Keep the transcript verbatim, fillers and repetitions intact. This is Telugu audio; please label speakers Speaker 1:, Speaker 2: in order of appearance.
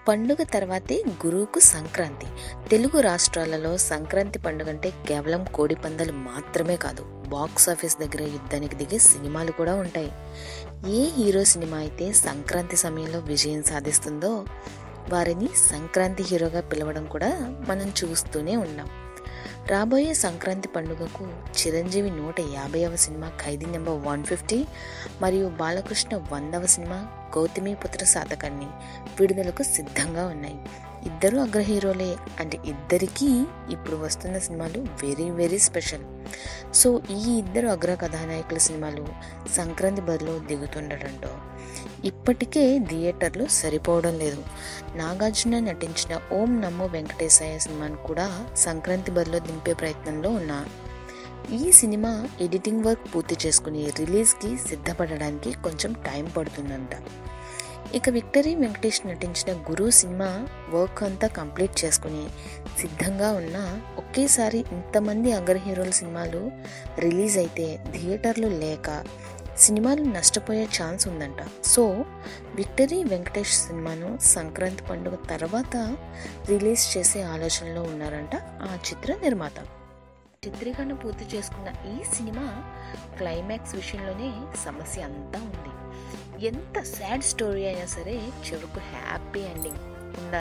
Speaker 1: పండుగ తర్వాతే గురువుకు సంక్రాంతి. తెలుగు రాష్ట్రాలలో సంక్రాంతి పండుగ అంటే కేవలం కోడి పందాలు మాత్రమే కాదు, బాక్స్ ఆఫీస్ దగ్గర యుద్ధానికి దిగే సినిమాలు కూడా ఉంటాయి. ఏ హీరో సినిమా అయితే సంక్రాంతి సమయంలో విజయం సాధిస్తుందో వారిని సంక్రాంతి హీరోగా పిలవడం కూడా మనం చూస్తూనే ఉన్నాం. రాబోయే సంక్రాంతి పండుగకు చిరంజీవి నూట యాభైవ సినిమా ఖైదీ నెంబర్ వన్ ఫిఫ్టీ మరియు బాలకృష్ణ వందవ సినిమా గౌతమిపుత్ర శాతకర్ణి విడుదలకు సిద్ధంగా ఉన్నాయి. ఇద్దరు అగ్ర హీరోలే అంటే ఇద్దరికీ ఇప్పుడు వస్తున్న సినిమాలు వెరీ వెరీ స్పెషల్. సో ఈ ఇద్దరు అగ్ర కథానాయకుల సినిమాలు సంక్రాంతి బరిలో దిగుతుండటంతో ఇప్పటికే థియేటర్లు సరిపోవడం లేదు. నాగార్జున నటించిన ఓం నమో వెంకటేశాయ సినిమాను కూడా సంక్రాంతి బరిలో దింపే ప్రయత్నంలో ఉన్నా. ఈ సినిమా ఎడిటింగ్ వర్క్ పూర్తి చేసుకుని రిలీజ్కి సిద్ధపడడానికి కొంచెం టైం పడుతుందంట. ఇక విక్టరీ వెంకటేష్ నటించిన గురు సినిమా వర్క్ అంతా కంప్లీట్ చేసుకుని సిద్ధంగా ఉన్న ఒకేసారి ఇంతమంది అగ్ర హీరోల సినిమాలు రిలీజ్ అయితే థియేటర్లు లేక సినిమాలు నష్టపోయే ఛాన్స్ ఉందంట. సో విక్టరీ వెంకటేష్ సినిమాను సంక్రాంతి పండుగ తర్వాత రిలీజ్ చేసే ఆలోచనలో ఉన్నారంట ఆ చిత్ర నిర్మాత. చిత్రీకరణ పూర్తి చేసుకున్న ఈ సినిమా క్లైమాక్స్ విషయంలోనే సమస్య అంతా ఉంది. ఎంత సాడ్ స్టోరీ అయినా సరే చివరకు హ్యాపీ ఎండింగ్ ఉండాలి.